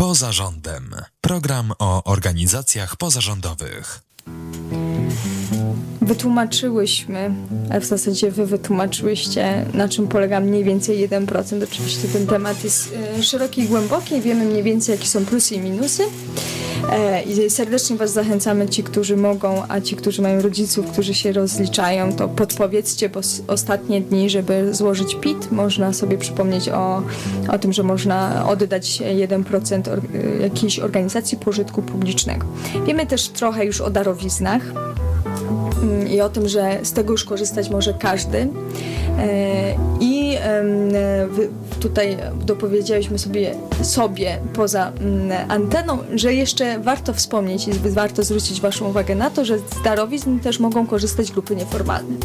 Poza rządem. Program o organizacjach pozarządowych. Wytłumaczyłyśmy, a w zasadzie wy wytłumaczyłyście, na czym polega mniej więcej 1%. Oczywiście ten temat jest szeroki i głęboki, wiemy mniej więcej, jakie są plusy i minusy. I serdecznie was zachęcamy, ci, którzy mogą, a ci, którzy mają rodziców, którzy się rozliczają, to podpowiedzcie, bo ostatnie dni, żeby złożyć PIT, można sobie przypomnieć o tym, że można oddać 1% jakiejś organizacji pożytku publicznego. Wiemy też trochę już o darowiznach i o tym, że z tego już korzystać może każdy. I tutaj dopowiedziałyśmy sobie poza anteną, że jeszcze warto wspomnieć i warto zwrócić waszą uwagę na to, że z darowizn też mogą korzystać grupy nieformalne.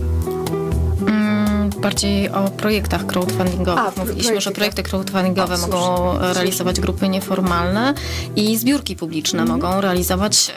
Bardziej o projektach crowdfundingowych. Mówiliśmy, że projekty crowdfundingowe mogą realizować grupy nieformalne i zbiórki publiczne mogą realizować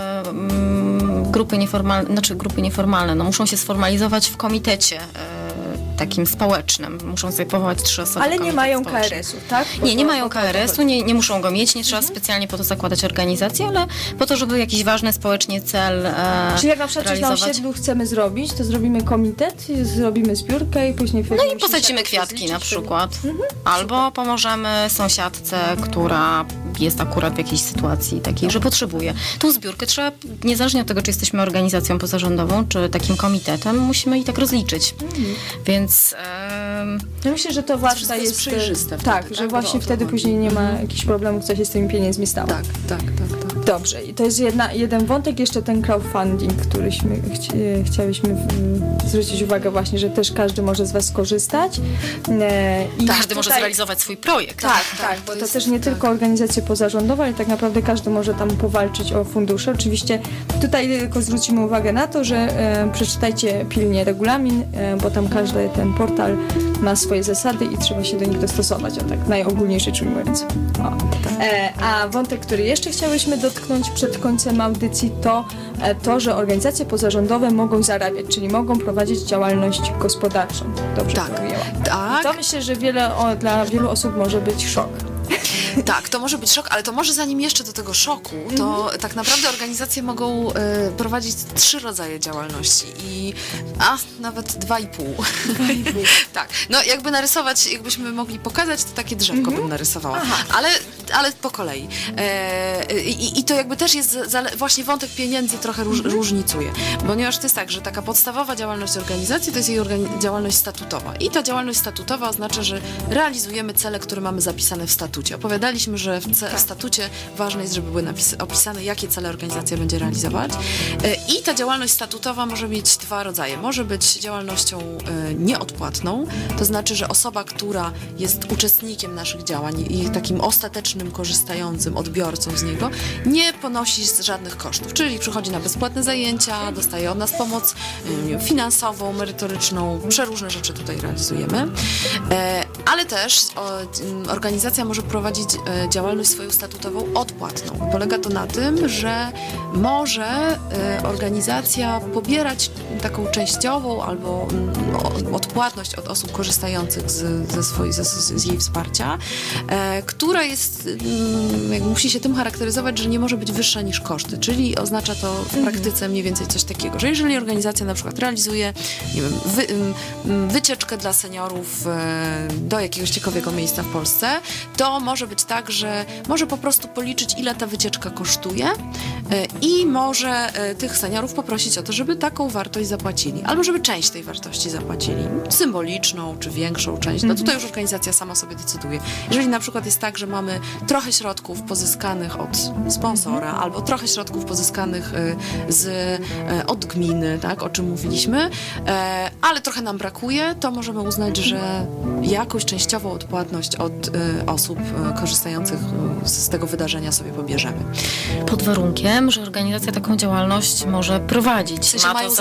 grupy nieformalne, no muszą się sformalizować w komitecie takim społecznym. Muszą sobie powołać 3 osoby. Ale nie mają KRS-u, tak? Nie mają KRS-u, nie muszą go mieć, nie trzeba specjalnie po to zakładać organizację, ale po to, żeby jakiś ważny społecznie cel Czyli jak na przykład coś na osiedlu chcemy zrobić, to zrobimy komitet, zrobimy zbiórkę i później... No i posadzimy kwiatki na przykład. Albo pomożemy sąsiadce, która jest akurat w jakiejś sytuacji takiej, że potrzebuje. Tą zbiórkę trzeba, niezależnie od tego, czy jesteśmy organizacją pozarządową, czy takim komitetem, musimy i tak rozliczyć. Więc... Ja myślę, że to ważne jest przejrzyste. Tak, że właśnie wtedy później nie ma jakichś problemów, co się z tymi pieniędzmi stało. Tak. Dobrze, i to jest jeden wątek, jeszcze ten crowdfunding, któryśmy chciałyśmy zwrócić uwagę właśnie, że też każdy może z was skorzystać. I każdy może zrealizować swój projekt. Tak, bo to też nie tylko organizacje pozarządowe, ale tak naprawdę każdy może tam powalczyć o fundusze. Oczywiście tutaj tylko zwrócimy uwagę na to, że przeczytajcie pilnie regulamin, bo tam każdy ten portal ma swoje zasady i trzeba się do nich dostosować, tak najogólniej rzecz ujmując. A wątek, który jeszcze chciałyśmy dotknąć przed końcem audycji, to, że organizacje pozarządowe mogą zarabiać, czyli mogą prowadzić działalność gospodarczą. Dobrze powiedziałam. Tak. I to myślę, że dla wielu osób może być szok. Tak, to może być szok, ale to może zanim jeszcze do tego szoku, to tak naprawdę organizacje mogą prowadzić 3 rodzaje działalności nawet 2,5. Tak, no jakby narysować, jakbyśmy mogli pokazać, to takie drzewko bym narysowała, ale po kolei. I to jakby też jest, właśnie wątek pieniędzy trochę różnicuje, ponieważ to jest tak, że taka podstawowa działalność organizacji to jest jej działalność statutowa i ta działalność statutowa oznacza, że realizujemy cele, które mamy zapisane w statucie. Opowiadaliśmy, że w statucie ważne jest, żeby były opisane, jakie cele organizacja będzie realizować. I ta działalność statutowa może mieć 2 rodzaje. Może być działalnością nieodpłatną, to znaczy, że osoba, która jest uczestnikiem naszych działań i takim ostatecznym korzystającym, odbiorcą z niego, nie ponosi żadnych kosztów, czyli przychodzi na bezpłatne zajęcia, dostaje od nas pomoc finansową, merytoryczną, przeróżne rzeczy tutaj realizujemy. Ale też organizacja może prowadzić działalność swoją statutową odpłatną. Polega to na tym, że może organizacja pobierać taką częściową albo odpłatność od osób korzystających z jej wsparcia, która jest, musi się tym charakteryzować, że nie może być wyższa niż koszty, czyli oznacza to w praktyce mniej więcej coś takiego, że jeżeli organizacja na przykład realizuje, nie wiem, wycieczkę dla seniorów do jakiegoś ciekawego miejsca w Polsce, to może być tak, że może po prostu policzyć, ile ta wycieczka kosztuje i może tych seniorów poprosić o to, żeby taką wartość zapłacili, albo żeby część tej wartości zapłacili, symboliczną czy większą część. No tutaj już organizacja sama sobie decyduje. Jeżeli na przykład jest tak, że mamy trochę środków pozyskanych od sponsora, albo trochę środków pozyskanych od gminy, tak, o czym mówiliśmy, ale trochę nam brakuje, to możemy uznać, że jakąś częściową odpłatność od osób korzystających z tego wydarzenia sobie pobierzemy. Pod warunkiem, że organizacja taką działalność może prowadzić. W sensie ma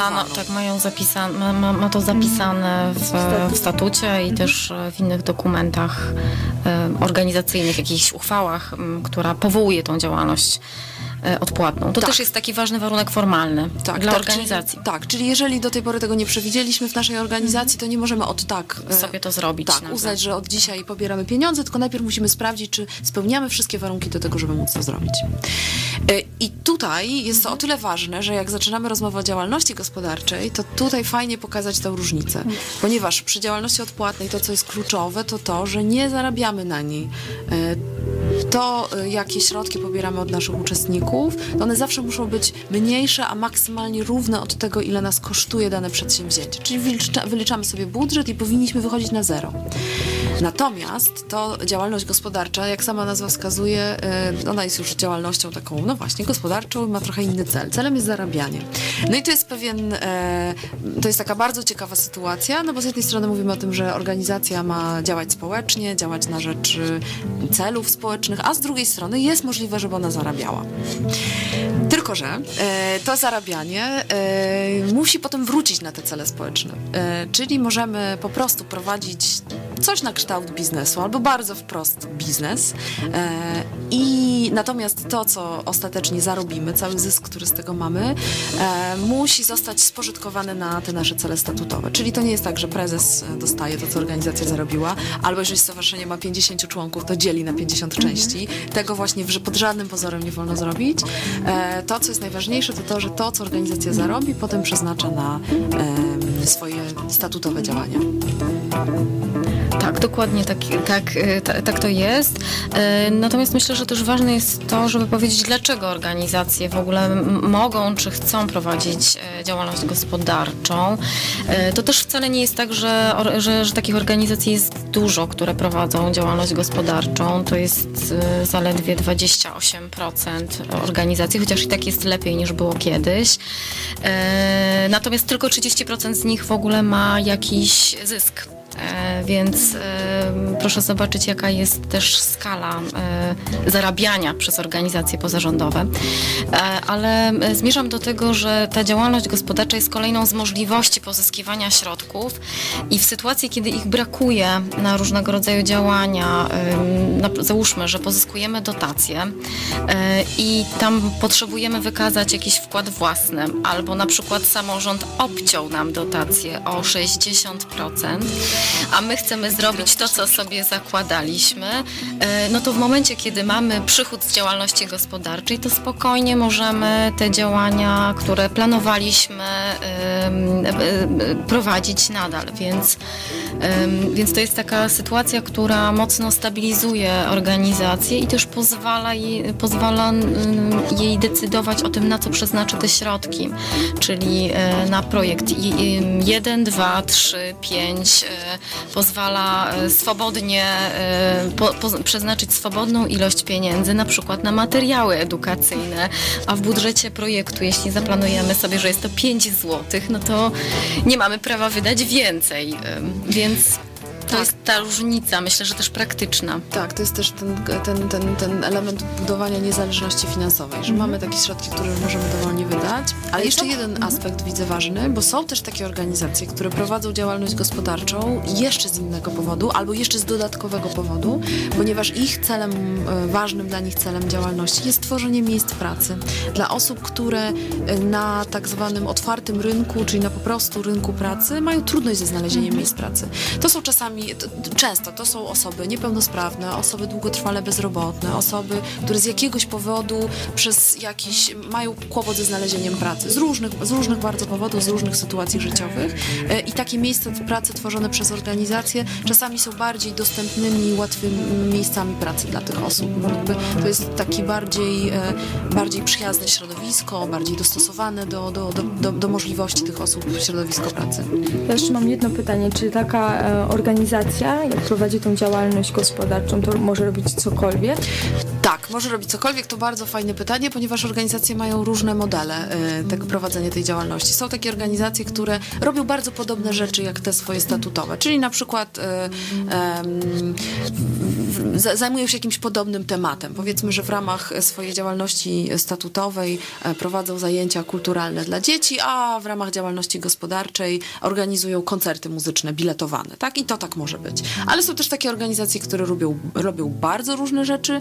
to zapisane w statucie i też w innych dokumentach organizacyjnych, jakichś uchwałach, która powołuje tą działalność odpłatną. To też jest taki ważny warunek formalny dla organizacji. Czyli jeżeli do tej pory tego nie przewidzieliśmy w naszej organizacji, to nie możemy sobie to zrobić. Uznać, że od dzisiaj pobieramy pieniądze, tylko najpierw musimy sprawdzić, czy spełniamy wszystkie warunki do tego, żeby móc to zrobić. I tutaj jest to o tyle ważne, że jak zaczynamy rozmowę o działalności gospodarczej, to tutaj fajnie pokazać tę różnicę. Ponieważ przy działalności odpłatnej to, co jest kluczowe, to, że nie zarabiamy na niej. To, jakie środki pobieramy od naszych uczestników, to one zawsze muszą być mniejsze, a maksymalnie równe od tego, ile nas kosztuje dane przedsięwzięcie. Czyli wyliczamy sobie budżet i powinniśmy wychodzić na zero. Natomiast to działalność gospodarcza, jak sama nazwa wskazuje, ona jest już działalnością taką, no właśnie, gospodarczą, ma trochę inny cel. Celem jest zarabianie. No i to jest to jest taka bardzo ciekawa sytuacja, no bo z jednej strony mówimy o tym, że organizacja ma działać społecznie, działać na rzecz celów społecznych, a z drugiej strony jest możliwe, żeby ona zarabiała. Tylko że to zarabianie musi potem wrócić na te cele społeczne. Czyli możemy po prostu prowadzić coś na kształt biznesu, albo bardzo wprost biznes. I natomiast to, co ostatecznie zarobimy, cały zysk, który z tego mamy, musi zostać spożytkowany na te nasze cele statutowe. Czyli to nie jest tak, że prezes dostaje to, co organizacja zarobiła, albo jeżeli stowarzyszenie ma 50 członków, to dzieli na 50 części. Tego właśnie pod żadnym pozorem nie wolno zrobić. To, co jest najważniejsze, to to, że to, co organizacja zarobi, potem przeznacza na swoje statutowe działania. Tak, dokładnie tak to jest. Natomiast myślę, że też ważne jest to, żeby powiedzieć, dlaczego organizacje w ogóle mogą czy chcą prowadzić działalność gospodarczą. To też wcale nie jest tak, że takich organizacji jest dużo, które prowadzą działalność gospodarczą. To jest zaledwie 28% organizacji, chociaż i tak jest lepiej niż było kiedyś. Natomiast tylko 30% z nich w ogóle ma jakiś zysk. Więc proszę zobaczyć, jaka jest też skala zarabiania przez organizacje pozarządowe. Ale zmierzam do tego, że ta działalność gospodarcza jest kolejną z możliwości pozyskiwania środków i w sytuacji, kiedy ich brakuje na różnego rodzaju działania, załóżmy, że pozyskujemy dotacje i tam potrzebujemy wykazać jakiś wkład własny, albo na przykład samorząd obciął nam dotację o 60%, a my chcemy zrobić to, co sobie zakładaliśmy, no to w momencie, kiedy mamy przychód z działalności gospodarczej, to spokojnie możemy te działania, które planowaliśmy, prowadzić nadal. Więc to jest taka sytuacja, która mocno stabilizuje organizację i też pozwala jej decydować o tym, na co przeznaczy te środki, czyli na projekt 1, 2, 3, 5, pozwala swobodnie przeznaczyć swobodną ilość pieniędzy, na przykład na materiały edukacyjne, a w budżecie projektu, jeśli zaplanujemy sobie, że jest to 5 zł, no to nie mamy prawa wydać więcej, więc to jest ta różnica, myślę, że też praktyczna. Tak, to jest też ten element budowania niezależności finansowej, że mamy takie środki, które możemy dowolnie wydać, ale jeszcze jeden aspekt widzę ważny, bo są też takie organizacje, które prowadzą działalność gospodarczą jeszcze z innego powodu, albo jeszcze z dodatkowego powodu, ponieważ ich celem, ważnym dla nich celem działalności jest tworzenie miejsc pracy dla osób, które na tak zwanym otwartym rynku, czyli na po prostu rynku pracy, mają trudność ze znalezieniem miejsc pracy. To są często to są osoby niepełnosprawne, osoby długotrwale bezrobotne, osoby, które z jakiegoś powodu mają kłopot ze znalezieniem pracy. Z różnych bardzo powodów, z różnych sytuacji życiowych. I takie miejsca pracy tworzone przez organizacje czasami są bardziej dostępnymi, łatwymi miejscami pracy dla tych osób. To jest taki bardziej przyjazne środowisko, bardziej dostosowane do możliwości tych osób środowisko pracy. Ja jeszcze mam jedno pytanie. Czy taka organizacja, jak prowadzi tą działalność gospodarczą, to może robić cokolwiek? Tak, może robić cokolwiek. To bardzo fajne pytanie, ponieważ organizacje mają różne modele prowadzenia tej działalności. Są takie organizacje, które robią bardzo podobne rzeczy jak te swoje statutowe, czyli na przykład zajmują się jakimś podobnym tematem. Powiedzmy, że w ramach swojej działalności statutowej prowadzą zajęcia kulturalne dla dzieci, a w ramach działalności gospodarczej organizują koncerty muzyczne biletowane. Tak? I to tak tak może być. Ale są też takie organizacje, które robią bardzo różne rzeczy.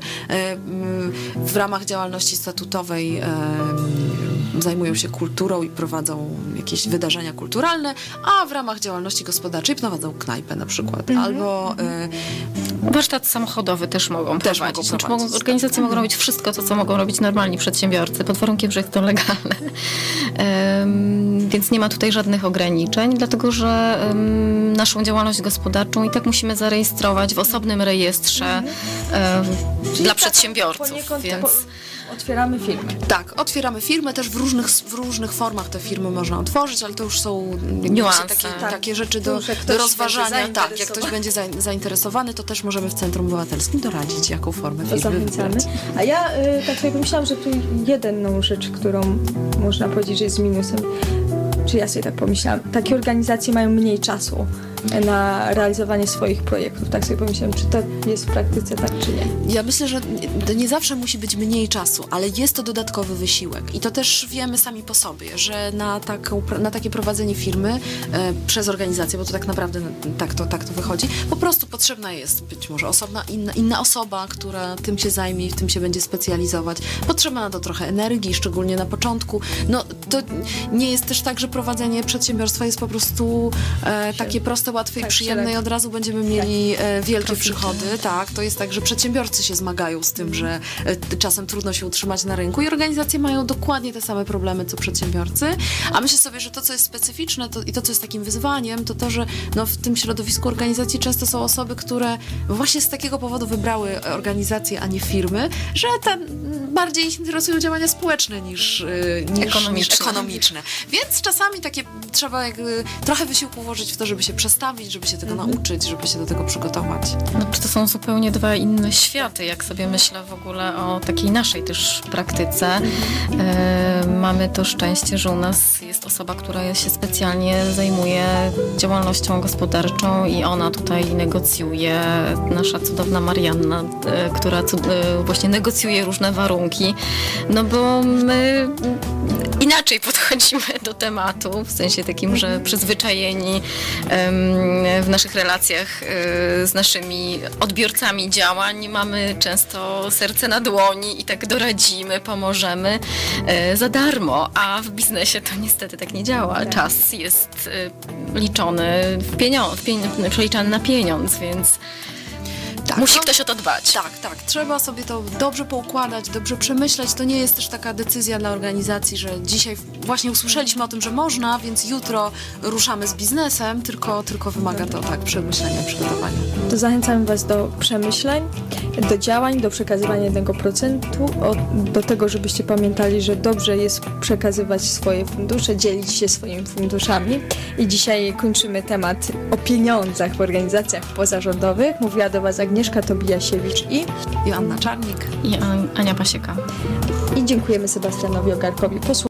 W ramach działalności statutowej zajmują się kulturą i prowadzą jakieś wydarzenia kulturalne, a w ramach działalności gospodarczej prowadzą knajpę na przykład. Albo warsztat samochodowy też mogą prowadzić. Organizacje mogą robić wszystko to, co mogą robić normalni przedsiębiorcy, pod warunkiem, że jest to legalne. Więc nie ma tutaj żadnych ograniczeń, dlatego że naszą działalność gospodarczą i tak musimy zarejestrować w osobnym rejestrze dla przedsiębiorców. Więc otwieramy firmy. Tak, otwieramy firmy, też w różnych formach te firmy można otworzyć, ale to już są takie rzeczy do rozważania. Tak, jak ktoś będzie zainteresowany, to też możemy w Centrum Obywatelskim doradzić, jaką formę firmy zachęcamy. A ja tak sobie pomyślałam, że tu jedną rzecz, którą można powiedzieć, że jest minusem, czy ja sobie tak pomyślałam, takie organizacje mają mniej czasu na realizowanie swoich projektów. Tak sobie pomyślałam, czy to jest w praktyce tak, czy nie? Ja myślę, że nie zawsze musi być mniej czasu, ale jest to dodatkowy wysiłek. I to też wiemy sami po sobie, że na takie prowadzenie firmy przez organizację, bo to tak naprawdę tak to wychodzi, po prostu potrzebna jest być może inna osoba, która tym się zajmie i w tym się będzie specjalizować. Potrzeba na to trochę energii, szczególnie na początku. No to nie jest też tak, że prowadzenie przedsiębiorstwa jest po prostu takie proste, łatwe i przyjemne i od razu będziemy mieli wielkie przychody. Tak, to jest tak, że przedsiębiorcy się zmagają z tym, że czasem trudno się utrzymać na rynku i organizacje mają dokładnie te same problemy, co przedsiębiorcy. A myślę sobie, że to, co jest specyficzne i to, co jest takim wyzwaniem, to że w tym środowisku organizacji często są osoby, które właśnie z takiego powodu wybrały organizacje, a nie firmy, że bardziej ich interesują działania społeczne niż ekonomiczne. Więc czasami trzeba trochę wysiłku włożyć w to, żeby się przestawić, żeby się tego nauczyć, żeby się do tego przygotować. No, to są zupełnie dwa inne światy, jak sobie myślę w ogóle o takiej naszej też praktyce. Mamy to szczęście, że u nas jest osoba, która się specjalnie zajmuje działalnością gospodarczą i ona tutaj negocjuje, nasza cudowna Marianna, która właśnie negocjuje różne warunki, no bo my inaczej podchodzimy do tematu, w sensie takim, że przyzwyczajeni w naszych relacjach z naszymi odbiorcami działań mamy często serce na dłoni i tak doradzimy, pomożemy za darmo, a w biznesie to niestety tak nie działa. Tak. Czas jest liczony przeliczany na pieniądz, więc musi ktoś o to dbać. Tak. Trzeba sobie to dobrze poukładać, dobrze przemyśleć. To nie jest też taka decyzja dla organizacji, że dzisiaj właśnie usłyszeliśmy o tym, że można, więc jutro ruszamy z biznesem, tylko wymaga to przemyślenia, przygotowania. To zachęcamy Was do przemyśleń, do działań, do przekazywania 1%, do tego, żebyście pamiętali, że dobrze jest przekazywać swoje fundusze, dzielić się swoimi funduszami. I dzisiaj kończymy temat o pieniądzach w organizacjach pozarządowych. Mówiła do Was Agnieszka Tobijasiewicz i Joanna Czarnik i Ania Pasieka. I dziękujemy Sebastianowi Ogarkowi.